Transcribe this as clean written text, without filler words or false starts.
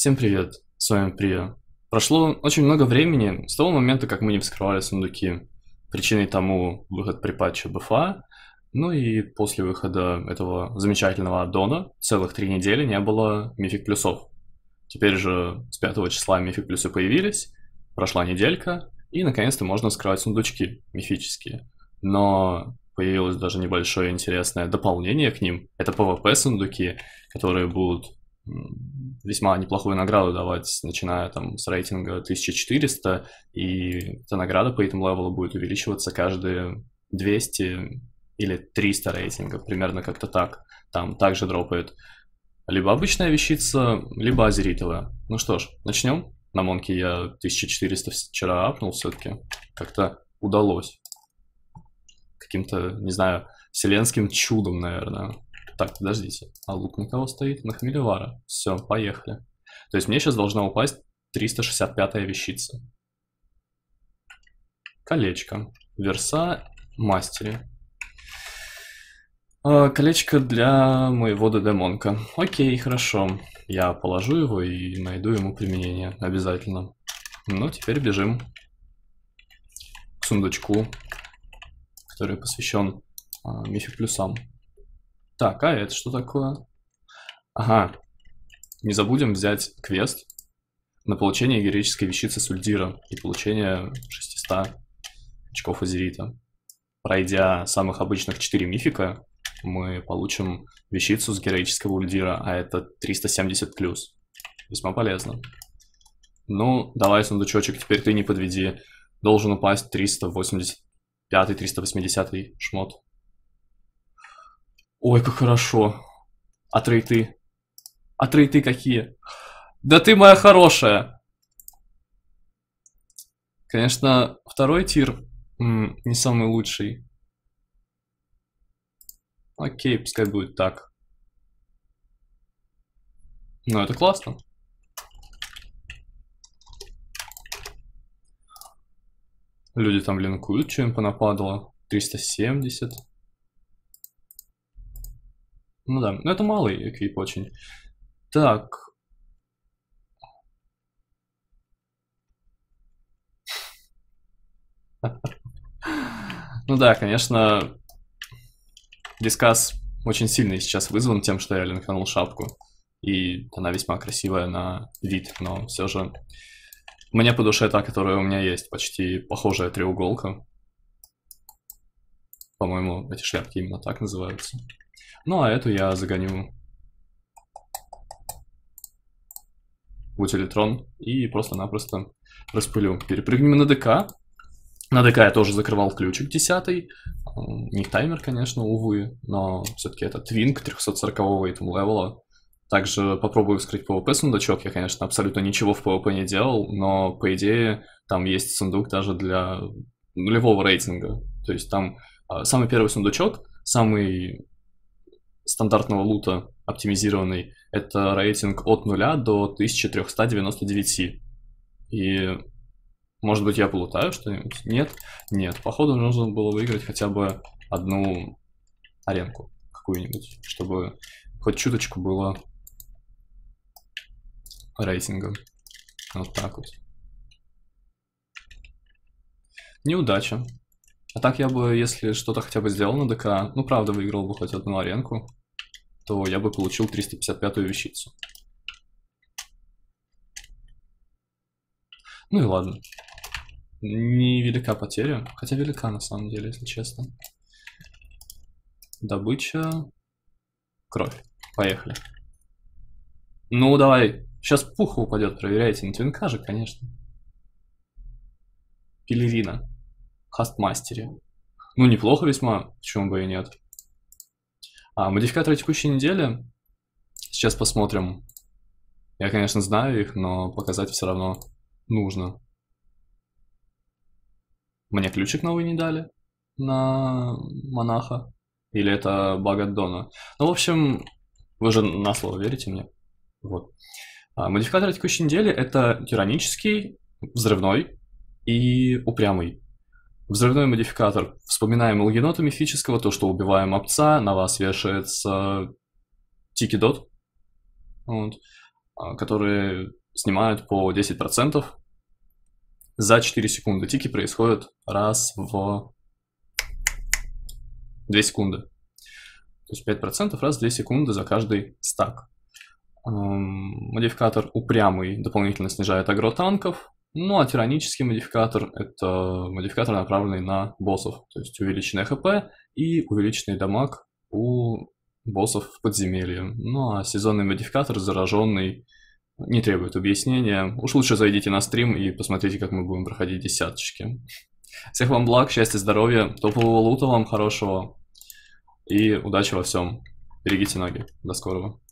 Всем привет, с вами Прия. Прошло очень много времени с того момента, как мы не вскрывали сундуки. Причиной тому выход при патче БФА, ну и после выхода этого замечательного аддона целых 3 недели не было мифик плюсов. Теперь же с 5 числа мифик плюсы появились, прошла неделька, и наконец-то можно вскрывать сундучки мифические. Но появилось даже небольшое интересное дополнение к ним. Это PvP сундуки, которые будут весьма неплохую награду давать, начиная там с рейтинга 1400, и эта награда по этому левелу будет увеличиваться каждые 200 или 300 рейтингов, примерно как-то так. Там также дропает либо обычная вещица, либо азеритовая. Ну что ж, начнем. На Монке я 1400 вчера апнул все-таки. Как-то удалось. Каким-то, не знаю, вселенским чудом, наверное. Так, подождите. А лук на кого стоит? На Хмелевара. Все, поехали. То есть мне сейчас должна упасть 365-я вещица. Колечко. Верса мастере. Колечко для моего ДД-монка. Окей, хорошо. Я положу его и найду ему применение. Обязательно. Ну, теперь бежим к сундучку, который посвящен мифик плюсам. Так, а это что такое? Ага. Не забудем взять квест на получение героической вещицы Сульдира и получение 600 очков Азерита. Пройдя самых обычных 4 мифика, мы получим вещицу с героического Ульдира, а это 370 плюс. Весьма полезно. Ну, давай, сундучочек, теперь ты не подведи. Должен упасть 385-380 шмот. Ой, как хорошо. А трейты? А трейты какие? Да ты моя хорошая! Конечно, второй тир не самый лучший. Окей, пускай будет так. Но это классно. Люди там линкуют, что им понападало. 370. Ну да, но это малый эквип очень. Так. Ну да, конечно, дискас очень сильный сейчас вызван тем, что я линканул шапку. И она весьма красивая на вид, но все же мне по душе та, которая у меня есть, почти похожая треуголка. По-моему, эти шляпки именно так называются. Ну, а эту я загоню в утилитрон и просто-напросто распылю. Перепрыгнем на ДК. На ДК я тоже закрывал ключик 10. Не таймер, конечно, увы, но все-таки это твинк 340-го этому левела. Также попробую вскрыть PvP сундучок. Я, конечно, абсолютно ничего в PvP не делал, но, по идее, там есть сундук даже для нулевого рейтинга. То есть там самый первый сундучок, самый стандартного лута оптимизированный, это рейтинг от 0 до 1399. И, может быть, я полутаю что-нибудь? Нет? Нет. Походу, нужно было выиграть хотя бы одну аренку какую-нибудь, чтобы хоть чуточку было рейтинга. Вот так вот. Неудача. А так я бы, если что-то хотя бы сделал на ДК, ну правда выиграл бы хоть одну аренку, то я бы получил 355-ю вещицу. Ну и ладно. Невелика потеря, хотя велика на самом деле, если честно. Добыча. Кровь. Поехали. Ну давай, сейчас пуха упадет, проверяйте. На твинка же, конечно. Пелерина. Хастмастере. Ну, неплохо весьма, почему бы и нет. Модификаторы текущей недели. Сейчас посмотрим. Я, конечно, знаю их, но показать все равно нужно. Мне ключик новый не дали на монаха. Или это баг аддона. Ну, в общем, вы же на слово верите мне. Вот. Модификаторы текущей недели это тиранический, взрывной и упрямый. Взрывной модификатор. Вспоминаем Элгенота мифического, то, что убиваем опца, на вас вешается тики-дот. Вот. которые снимают по 10% за 4 секунды. Тики происходят раз в 2 секунды. То есть 5% раз в 2 секунды за каждый стак. Модификатор упрямый дополнительно снижает агро танков. Ну а тиранический модификатор — это модификатор, направленный на боссов. То есть увеличенное ХП и увеличенный дамаг у боссов в подземелье. Ну а сезонный модификатор, зараженный, не требует объяснения. Уж лучше зайдите на стрим и посмотрите, как мы будем проходить десяточки. Всех вам благ, счастья, здоровья, топового лута вам хорошего и удачи во всем. Берегите ноги. До скорого.